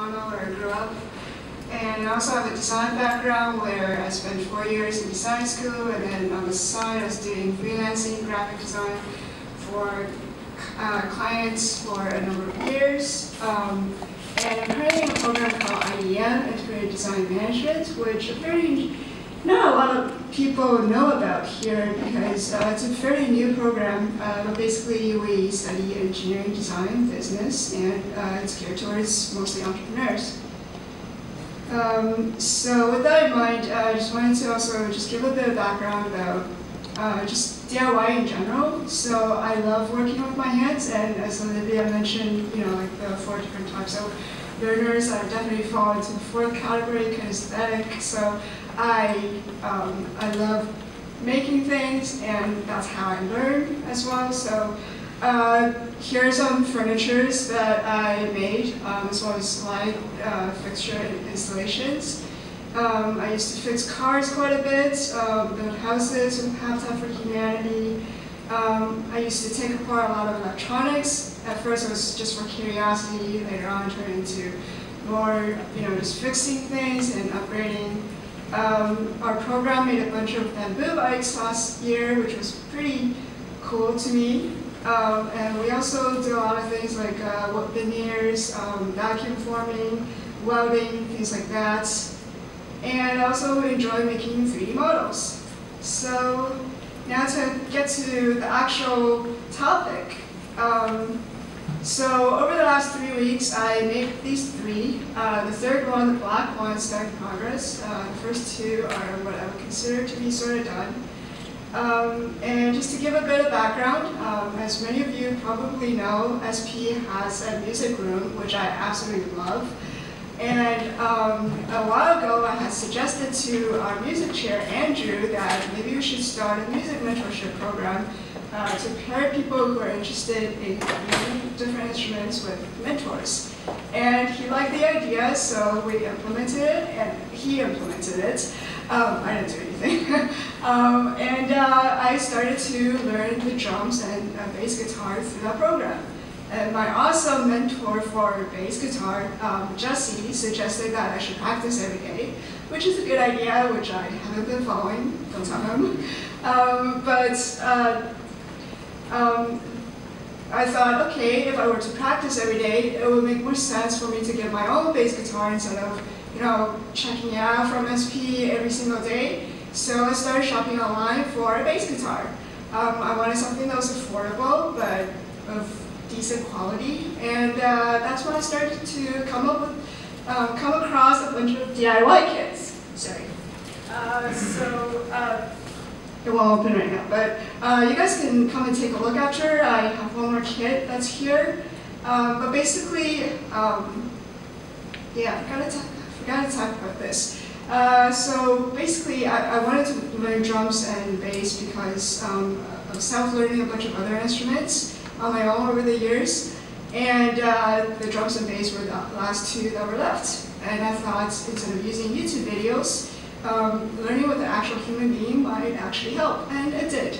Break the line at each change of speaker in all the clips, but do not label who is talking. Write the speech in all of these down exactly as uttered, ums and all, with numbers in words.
Toronto, where I grew up. And I also have a design background where I spent four years in design school, and then on the side I was doing freelancing graphic design for uh, clients for a number of years. Um, and I'm currently in a program called I D M, Integrated Design Management, which very, not a lot of people know about here because uh, it's a fairly new program. Uh, but basically, we study engineering, design, business, and uh, it's geared towards mostly entrepreneurs. Um, so with that in mind, uh, I just wanted to also just give a bit of background about uh, just D I Y in general. So I love working with my hands, and as Olivia mentioned, you know, like the four different types of learners, I definitely fall into the fourth category, kinesthetic. So I um, I love making things, and that's how I learn as well. So uh, here are some furnitures that I made, um, as well as light uh, fixture installations. Um, I used to fix cars quite a bit, um, build houses with Habitat for Humanity. Um, I used to take apart a lot of electronics. At first it was just for curiosity, later on it turned into more, you know, just fixing things and upgrading. Um, our program made a bunch of bamboo bikes last year, which was pretty cool to me. Um, and we also do a lot of things like uh, wood veneers, um, vacuum forming, welding, things like that. And I also enjoy making three D models. So now to get to the actual topic. Um, so over the last three weeks, I made these three. Uh, the third one, the black one, is still in progress. Uh, the first two are what I would consider to be sort of done. Um, and just to give a bit of background, um, as many of you probably know, S P has a music room, which I absolutely love. And um, a while ago, I had suggested to our music chair, Andrew, that maybe we should start a music mentorship program uh, to pair people who are interested in using different instruments with mentors. And he liked the idea, so we implemented it, and he implemented it. Um, I didn't do anything. um, and uh, I started to learn the drums and uh, bass guitar through that program. And my awesome mentor for bass guitar, um, Jesse, suggested that I should practice every day, which is a good idea, which I haven't been following, don't tell him. Um, but uh, um, I thought, okay, if I were to practice every day, it would make more sense for me to get my own bass guitar instead of, you know, checking it out from S P every single day. So I started shopping online for a bass guitar. Um, I wanted something that was affordable, but of decent quality, and uh, that's when I started to come up with, um, come across a bunch of D I Y kits. Sorry. Uh, so uh, it won't open right now, but uh, you guys can come and take a look after. I have one more kit that's here, um, but basically, um, yeah, I forgot to, forgot to talk about this. Uh, so basically, I, I wanted to learn drums and bass because um, of self-learning a bunch of other instruments on my own over the years, and uh, the drums and bass were the last two that were left. And I thought, instead of using YouTube videos, um, learning with an actual human being might actually help, and it did.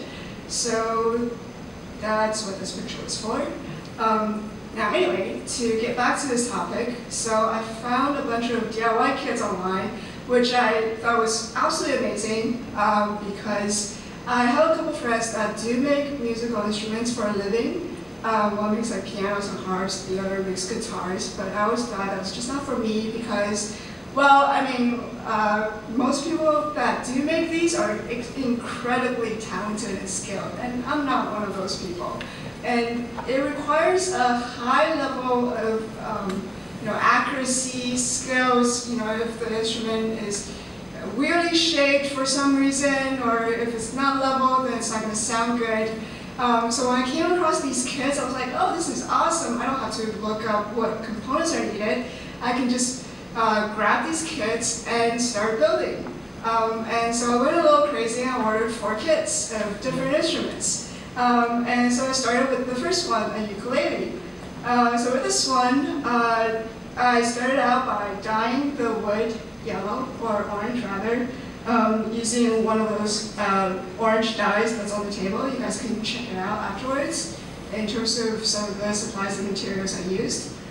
So that's what this picture was for. Um, now anyway, to get back to this topic, so I found a bunch of D I Y kits online, which I thought was absolutely amazing, um, because I have a couple friends that do make musical instruments for a living. Um, one makes like pianos and harps, the other makes guitars, but I always thought that was just not for me because, well, I mean, uh, most people that do make these are incredibly talented and skilled, and I'm not one of those people. And it requires a high level of um, you know, accuracy, skills, you know, if the instrument is weirdly shaped for some reason, or if it's not level, then it's not going to sound good. Um, so when I came across these kits, I was like, oh, this is awesome. I don't have to look up what components are needed. I can just uh, grab these kits and start building. Um, and so I went a little crazy and I ordered four kits of different instruments. Um, and so I started with the first one, a ukulele. Uh, so with this one, uh, I started out by dyeing the wood yellow, or orange rather, um, using one of those uh, orange dyes that's on the table. You guys can check it out afterwards in terms of some of the supplies and materials I used.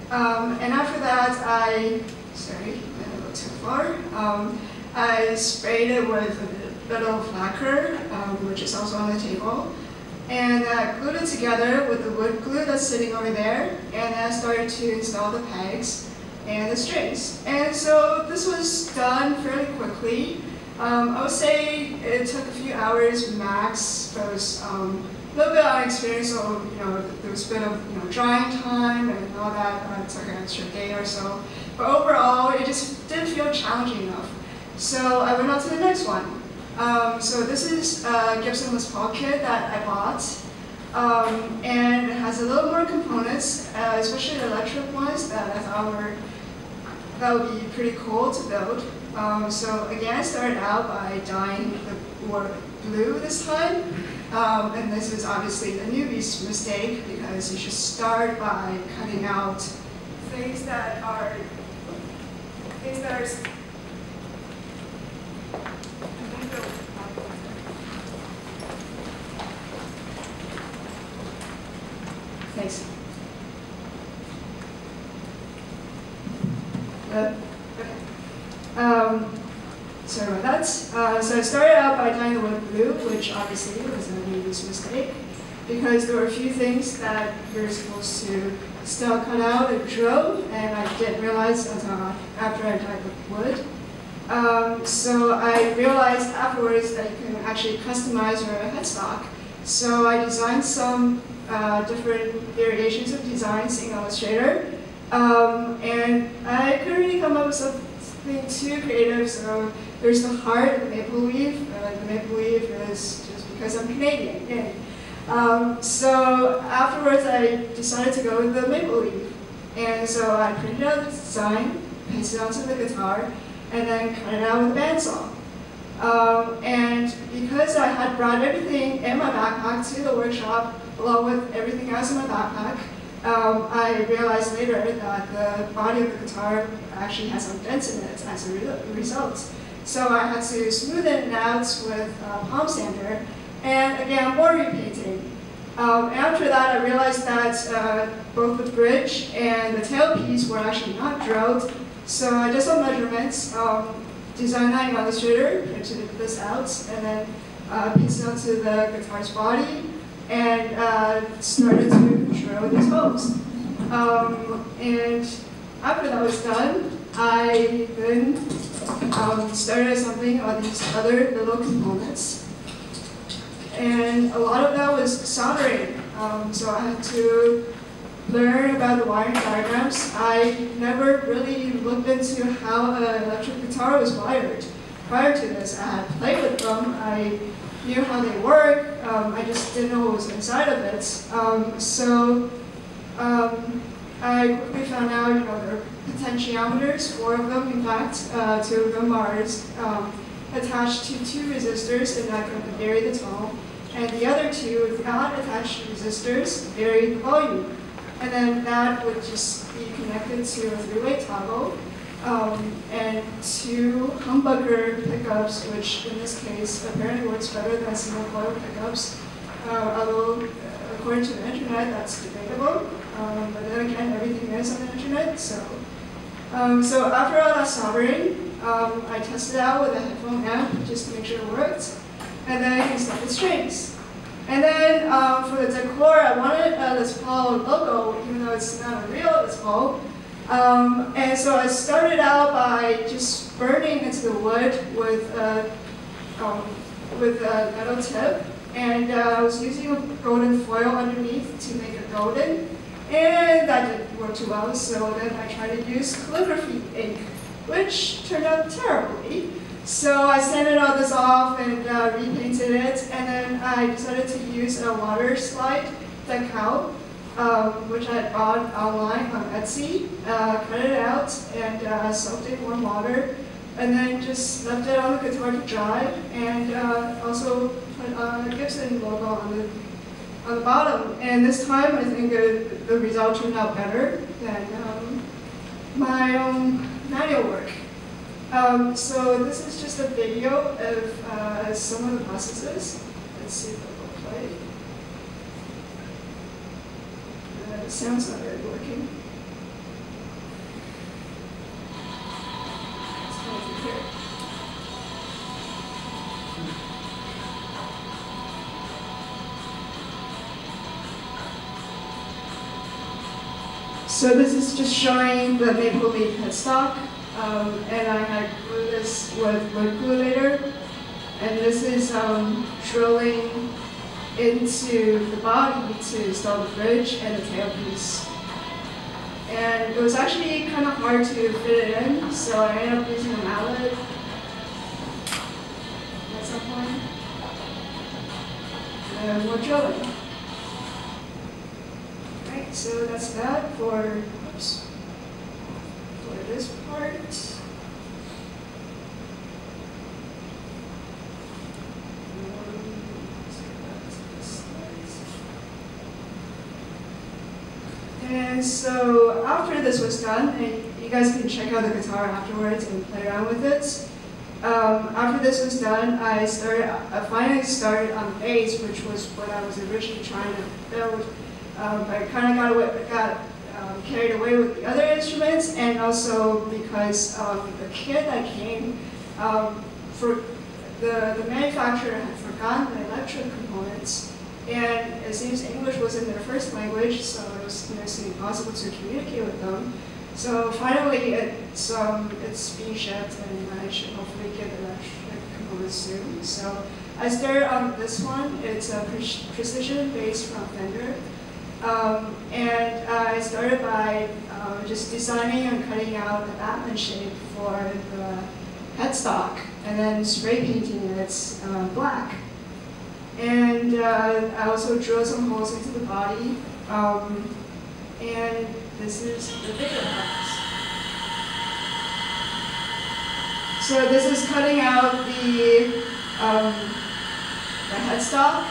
Um, and after that, I, sorry, I went a little too far. Um, I sprayed it with a little lacquer, um, which is also on the table. And I glued it together with the wood glue that's sitting over there. And I started to install the pegs and the strings. And so this was done fairly quickly. Um, I would say it took a few hours max. But it was um, a little bit of experience, so you know there was a bit of you know drying time and all that. Uh, it took an extra day or so. But overall, it just didn't feel challenging enough. So I went on to the next one. Um, so this is a Gibson Les Paul kit that I bought, um, and it has a little more components, uh, especially the electric ones that I thought were that would be pretty cool to build. Um, so again, I started out by dyeing the word blue this time, um, and this is obviously the newbie's mistake because you should start by cutting out things that are things that are. Thanks. Uh, okay. Um, sorry about that. Uh, so I started out by dyeing the wood blue, which obviously was a newbie's mistake, because there were a few things that you're supposed to still cut out and drill, and I didn't realize until after I dyed the wood. Um, so I realized afterwards that you can actually customize your headstock. So I designed some uh, different variations of designs in Illustrator, um, and I couldn't really come up with something too creative. So there's the heart, the maple leaf. Uh, the maple leaf is just because I'm Canadian. Yay. Um, so afterwards, I decided to go with the maple leaf, and so I printed out the design, pasted it onto the guitar, and then cut it out with a bandsaw. Um, and because I had brought everything in my backpack to the workshop, along with everything else in my backpack, um, I realized later that the body of the guitar actually has some dents in it as a re result. So I had to smoothen it out with uh, palm sander, and again, more repainting. Um, after that, I realized that uh, both the bridge and the tailpiece were actually not drilled. So I did some measurements, um, designed that in Illustrator, printed this out, and then uh, pasted it onto the guitar's body, and uh, started to drill these holes. Um, and after that was done, I then um, started assembling all these other little components. And a lot of that was soldering. Um, so I had to learn about the wiring diagrams. I never really looked into how an electric guitar was wired. Prior to this, I had played with them. I knew how they work. Um, I just didn't know what was inside of it. Um, so um, I quickly found out, you know, there are potentiometers, four of them, in fact. Uh, two of them are um, attached to two resistors, and that can vary the tone. And the other two, without attached resistors, vary the volume. And then that would just be connected to a three-way toggle um, and two humbucker pickups, which in this case apparently works better than single coil pickups. Uh, although, uh, according to the internet, that's debatable. Um, but then again, everything is on the internet. So, um, so after all that soldering, um, I tested out with a headphone amp just to make sure it worked. And then I installed the strings. And then um, for the decor, I wanted a Les Paul logo, even though it's not a real Les Paul. Um, and so I started out by just burning into the wood with a, um, with a metal tip. And uh, I was using a golden foil underneath to make it golden. And that didn't work too well, so then I tried to use calligraphy ink, which turned out terribly. So I sanded all this off and uh, repainted it, and then I decided to use a water slide decal, um, which I had bought online on Etsy, uh, cut it out, and uh, soaked it in warm water, and then just left it on the guitar to dry, and uh, also put a Gibson logo on the, on the bottom. And this time, I think uh, the result turned out better than um, my own manual work. Um, so this is just a video of uh, some of the processes. Let's see if it will play. Uh, the sound's not really working. so this is just showing the maple leaf headstock, um, and I had glued this with wood glue later. And this is um, drilling into the body to install the bridge and the tailpiece. And it was actually kind of hard to fit it in, so I ended up using a mallet at some point. And more drilling. Right, so that's that for, oops, for this part. And so after this was done, and you guys can check out the guitar afterwards and play around with it. Um, after this was done, I started. I finally started on bass, which was what I was originally trying to build. Um, but I kind of got away, got um, carried away with the other instruments, and also because um, the kit that came, um, for the the manufacturer had forgotten the electric components. And it seems English wasn't their first language, so it was nearly impossible to communicate with them. So finally, it's, um, it's being shipped, and I should hopefully get the electric components soon. So I started on this one. It's a pre precision bass from Fender. Um, and I started by uh, just designing and cutting out the Batman shape for the headstock, and then spray painting it uh, black. And uh, I also drilled some holes into the body. Um, and this is the bigger parts. So this is cutting out the, um, the headstock.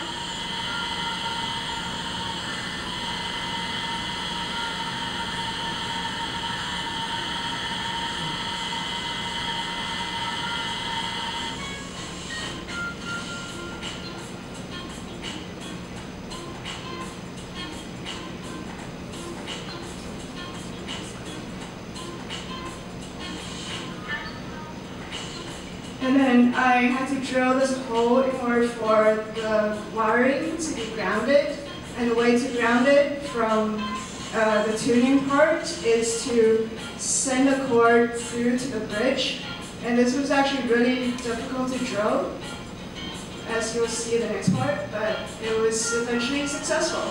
And then I had to drill this hole in order for the wiring to be grounded. And the way to ground it from uh, the tuning part is to send a cord through to the bridge. And this was actually really difficult to drill, as you'll see in the next part, but it was eventually successful.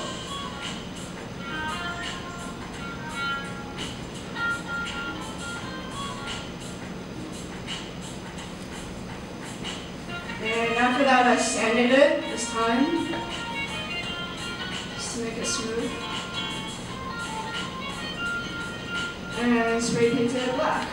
And after that, I sanded it this time, just to make it smooth. And spray painted it black.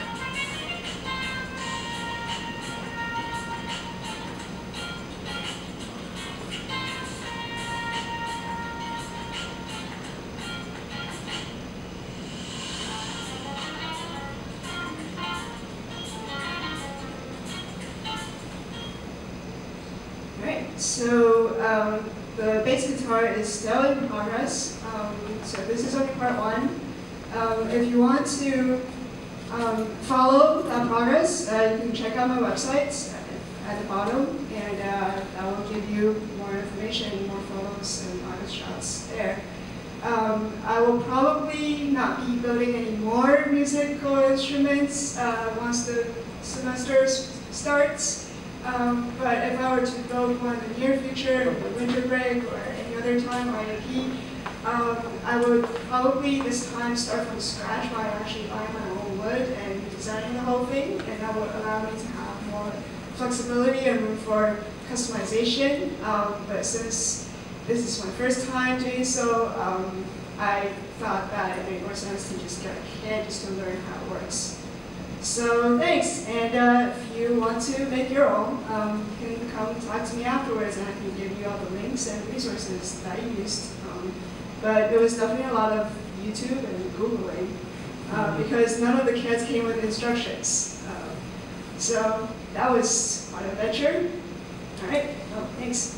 So um, the bass guitar is still in progress. Um, so this is only part one. Um, if you want to um, follow that progress, uh, you can check out my website at the bottom, and uh, I will give you more information, more photos and progress shots there. Um, I will probably not be building any more musical instruments uh, once the semester starts. Um, but if I were to build one in the near future, the winter break, or any other time, or I P, um, I would probably this time start from scratch by actually buying my own wood and designing the whole thing, and that would allow me to have more flexibility and room for customization. Um, but since this is my first time doing so, um, I thought that it made more sense to just get a kit just to learn how it works. So thanks, and uh, if you want to make your own, um, you can come talk to me afterwards, and I can give you all the links and resources that I used. Um, but it was definitely a lot of YouTube and Googling, uh, because none of the kits came with instructions. Uh, so that was quite an adventure. All right, well, thanks.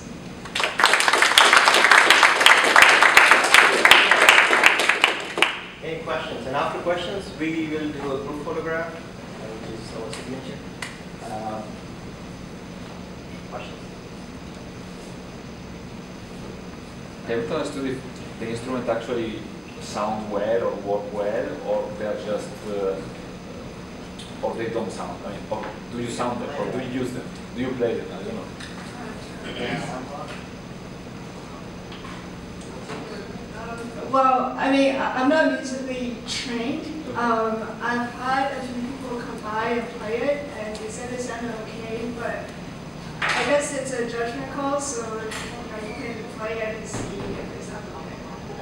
Any questions? And after questions, we will do a group photograph, which is our signature. Uh, questions?
I ever thought to the, the instrument actually sound well or work well, or they are just, uh, or they don't sound? I mean, or do you sound them, or do you use them? Do you play them? I don't know.
Well, I mean, I- I'm not musically trained. Um, I've had a few people come by and play it, and they said it sounded okay, but I guess it's a judgment call, so you know, you can play it and see if it sounds okay.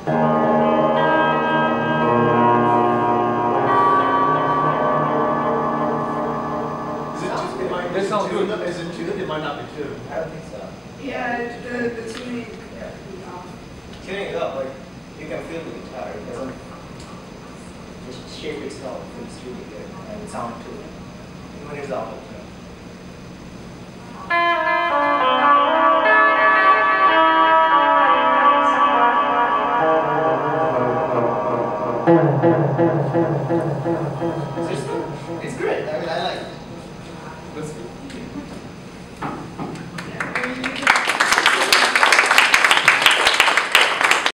Is it just, it might,
That
is it
sounds
tuned?
good.
Is it tuned? It might not be tuned.
I don't think so.
Yeah, the, the tuning could be off.
Tuning it up, like, you can feel the guitar. It doesn't, the shape itself feels really good, and the sound too. Even when it's out of tune. It's, just, it's great. I mean, I like it.
That's good.